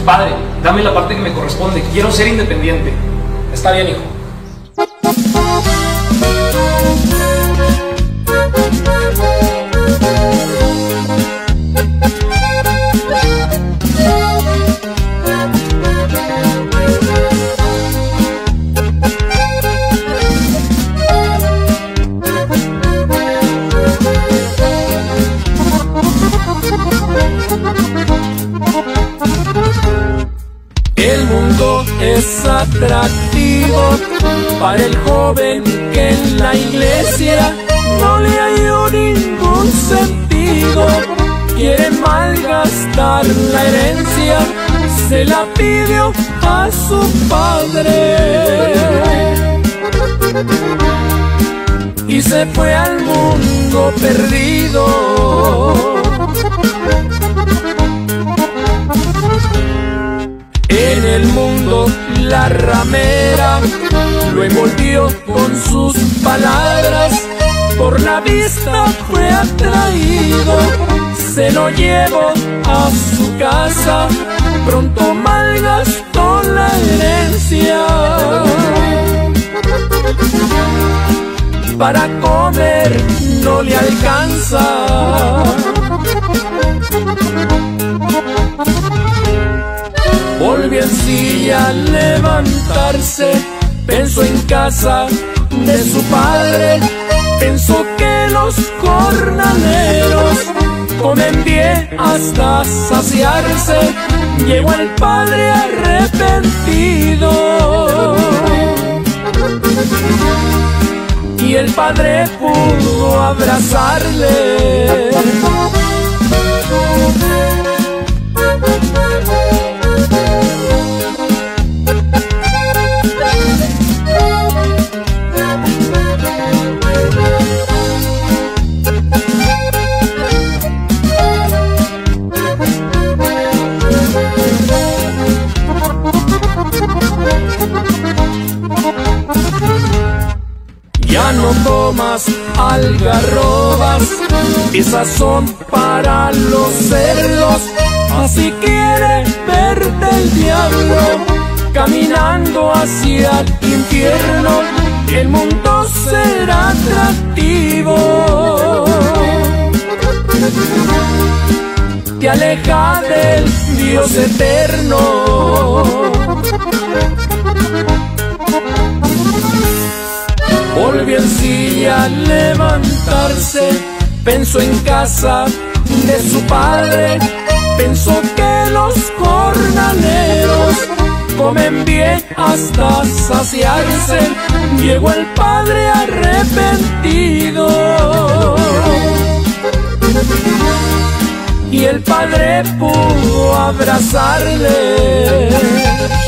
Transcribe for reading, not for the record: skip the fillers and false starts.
Padre, dame la parte que me corresponde, quiero ser independiente. Está bien, hijo. El mundo es atractivo para el joven que en la iglesia no le halló ningún sentido. Quiere malgastar la herencia, se la pidió a su padre y se fue al mundo perdido. En el mundo la ramera lo envolvió con sus palabras, por la vista fue atraído, se lo llevó a su casa, pronto malgastó la herencia. Para comer no le alcanza, volvió en silla a levantarse, pensó en casa de su padre, pensó que los jornaleros comen bien hasta saciarse. Llegó el padre arrepentido y el padre pudo abrazarle. Ya no tomas algarrobas, esas son para los cerdos. Así quiere verte el diablo, caminando hacia el infierno. El mundo será atractivo, te aleja del Dios eterno. Volvió en silla a levantarse, pensó en casa de su padre, pensó que los jornaleros comen bien hasta saciarse. Llegó el padre arrepentido y el padre pudo abrazarle.